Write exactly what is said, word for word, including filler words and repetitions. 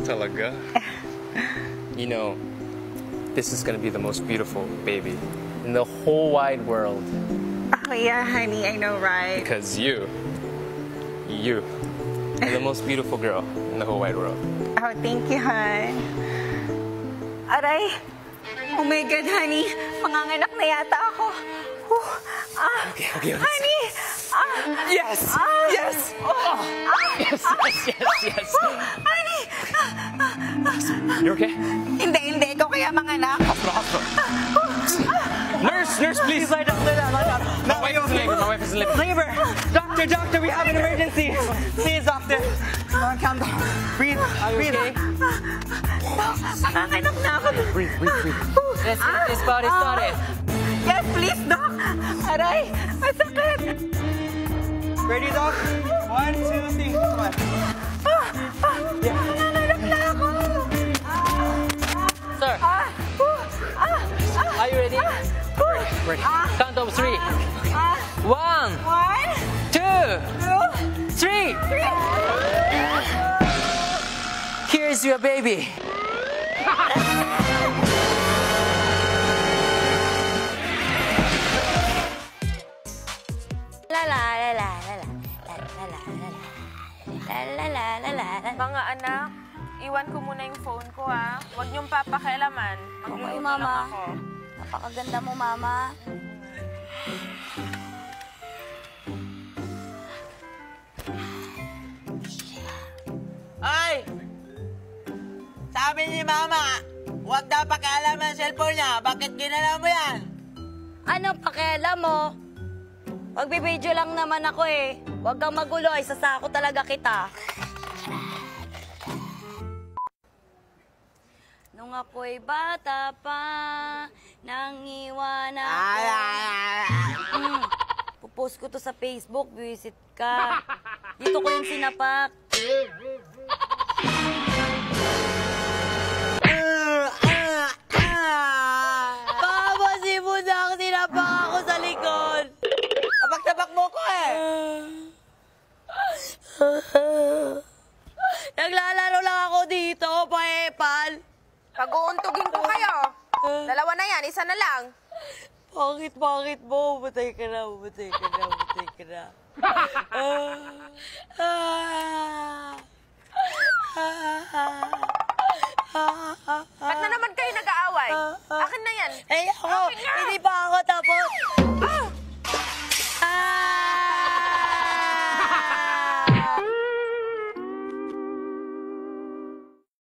talaga. You know, this is gonna be the most beautiful baby in the whole wide world. Oh yeah, honey, I know, right? Because you, you are the most beautiful girl in the whole wide world. Oh, thank you, hon. Aray! Oh my God, honey! Manganganak na yata ako. Whew. Ah, Okay, okay, let's... honey! Ah, Yes! ah, Yes! Oh, ah, Yes, ah, yes, yes, yes! honey! Ah, ah, ah. You okay? Hindi, hindi. Ikaw kaya manganak. Hospital, hospital. Nurse, nurse, please! My wife isn't living, my wife isn't living. Labor! Doctor, doctor, we have an emergency! Please, doctor! Come on, calm down. Breathe, Are you breathe. okay? Manganganak na ako. Breathe, breathe, breathe. Let's get this body started. Yes, please, Doc. Aray, masakit. Ready, doc? One, two, three. Come on. Ah, ah, Manganganak na ako. Sir, Ah, uh, ah, ah, are you ready? ah, uh, Ready. ah, Count of three. ah, One, One, two, two, three. three. Here's your baby. La la la la la la la la la la la la la la. Mga anak, iwan ko muna yung phone ko, ha? Huwag niyong papakialaman. Okay, Magluluto Mama. lang ako. Napakaganda mo, Mama. Ay! Sabi ni Mama, huwag daw pakialam ang cellphone niya. Bakit ginalaw mo yan? Ano pakialam mo? Magbibideo lang naman ako eh. Huwag kang magulo, ay sasako talaga kita. Nung ako'y bata pa, nang iwanan Ay, ko. ay, ay, ay. Mm, pupost ko to sa Facebook, visit ka. Dito ko yung sinapak. Baka si Budang, sinapak ako sa likod. Tabak-tabak mo ko eh. Naglalaro lang ako dito, paepal. Pag-uuntugin ko kayo. Dalawa na yan, isa na lang. Bakit, bakit mo? Butay ka na, butay ka na, butay ka na. Ba't na naman kayo nag-aaway? Akin na yan. Eh ako, hindi pa ako